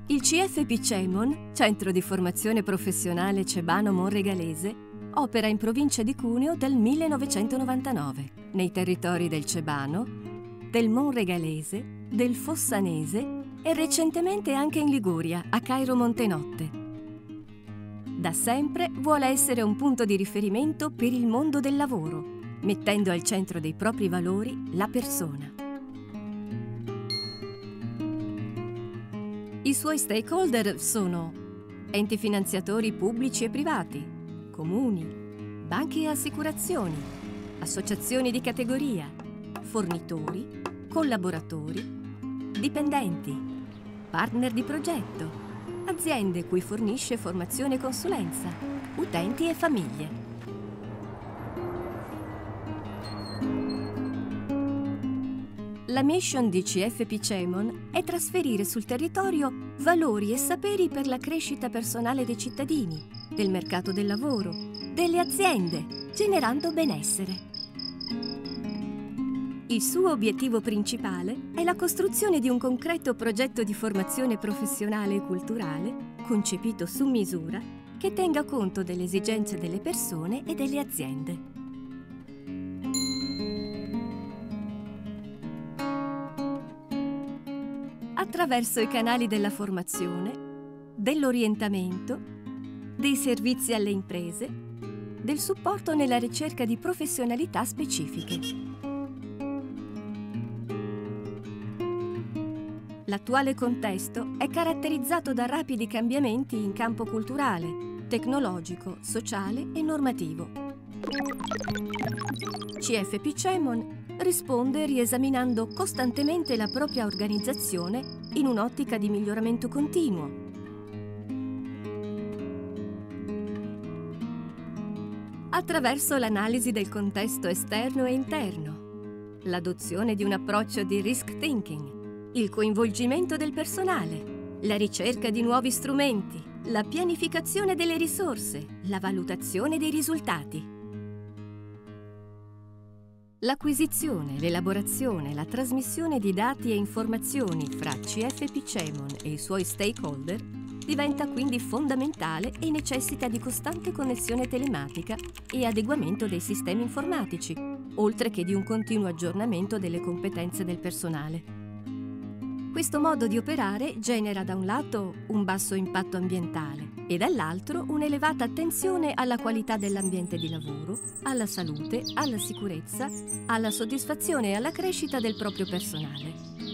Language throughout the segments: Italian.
Il CFP CEMON, Centro di Formazione Professionale Cebano Monregalese, opera in provincia di Cuneo dal 1999, nei territori del Cebano, del Monregalese, del Fossanese e recentemente anche in Liguria, a Cairo Montenotte. Da sempre vuole essere un punto di riferimento per il mondo del lavoro, mettendo al centro dei propri valori la persona. I suoi stakeholder sono enti finanziatori pubblici e privati, comuni, banche e assicurazioni, associazioni di categoria, fornitori, collaboratori, dipendenti, partner di progetto, aziende cui fornisce formazione e consulenza, utenti e famiglie. La mission di CFP CEMON è trasferire sul territorio valori e saperi per la crescita personale dei cittadini, del mercato del lavoro, delle aziende, generando benessere. Il suo obiettivo principale è la costruzione di un concreto progetto di formazione professionale e culturale, concepito su misura, che tenga conto delle esigenze delle persone e delle aziende. Attraverso i canali della formazione, dell'orientamento, dei servizi alle imprese, del supporto nella ricerca di professionalità specifiche. L'attuale contesto è caratterizzato da rapidi cambiamenti in campo culturale, tecnologico, sociale e normativo. CFP CEMON risponde riesaminando costantemente la propria organizzazione in un'ottica di miglioramento continuo. Attraverso l'analisi del contesto esterno e interno, l'adozione di un approccio di risk thinking, il coinvolgimento del personale, la ricerca di nuovi strumenti, la pianificazione delle risorse, la valutazione dei risultati. L'acquisizione, l'elaborazione e la trasmissione di dati e informazioni fra CFP CEMON e i suoi stakeholder diventa quindi fondamentale e necessita di costante connessione telematica e adeguamento dei sistemi informatici, oltre che di un continuo aggiornamento delle competenze del personale. Questo modo di operare genera da un lato un basso impatto ambientale e dall'altro un'elevata attenzione alla qualità dell'ambiente di lavoro, alla salute, alla sicurezza, alla soddisfazione e alla crescita del proprio personale.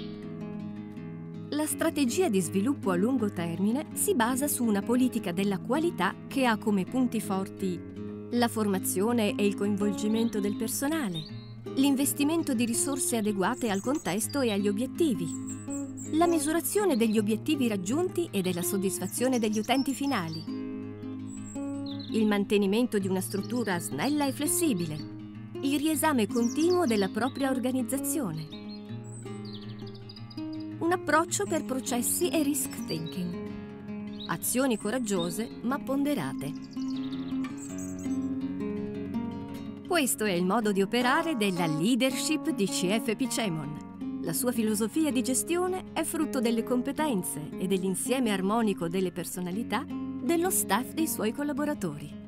La strategia di sviluppo a lungo termine si basa su una politica della qualità che ha come punti forti la formazione e il coinvolgimento del personale, l'investimento di risorse adeguate al contesto e agli obiettivi, la misurazione degli obiettivi raggiunti e della soddisfazione degli utenti finali, il mantenimento di una struttura snella e flessibile, il riesame continuo della propria organizzazione, un approccio per processi e risk thinking, azioni coraggiose ma ponderate. Questo è il modo di operare della leadership di CFP CEMON. La sua filosofia di gestione è frutto delle competenze e dell'insieme armonico delle personalità dello staff dei suoi collaboratori.